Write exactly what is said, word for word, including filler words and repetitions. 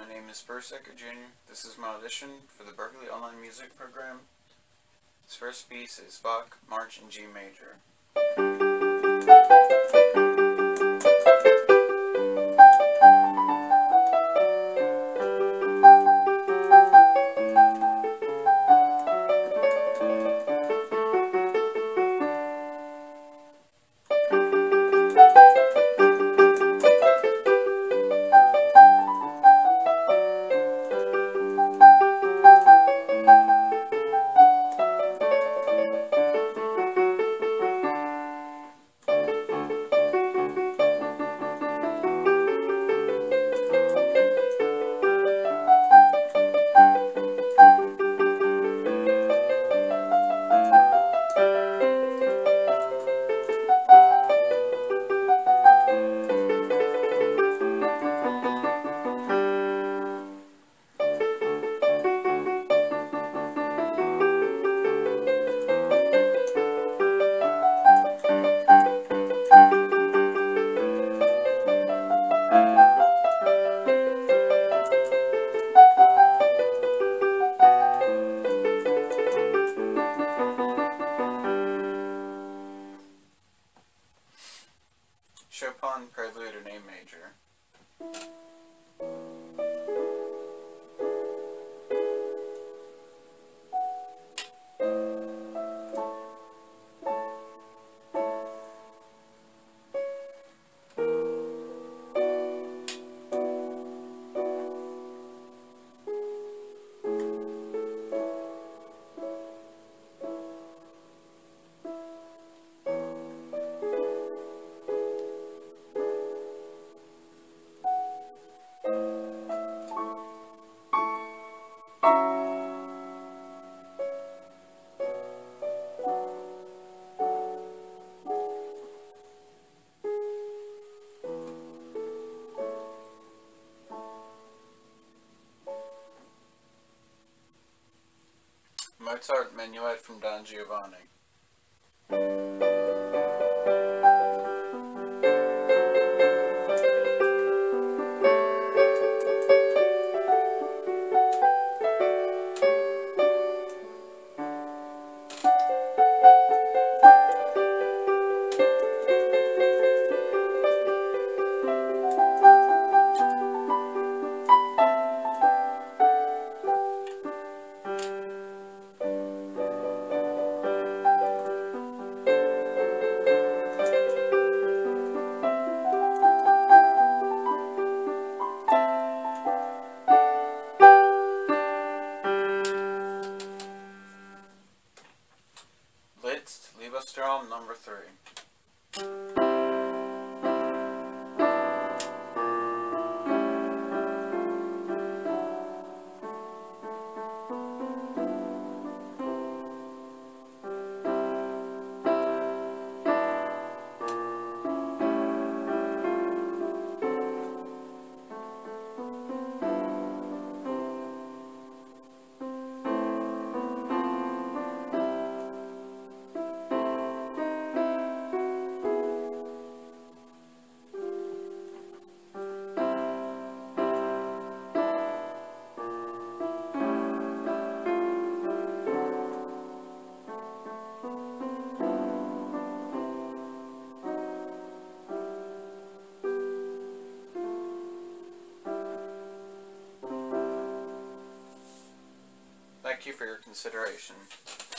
My name is Eckerd Junior This is my audition for the Berklee Online Music Program. This first piece is Bach, March in G Major. Chopin, Prelude in A Major. Mozart, Minuet from Don Giovanni. Liszt, liebestraume number three. Thank you for your consideration.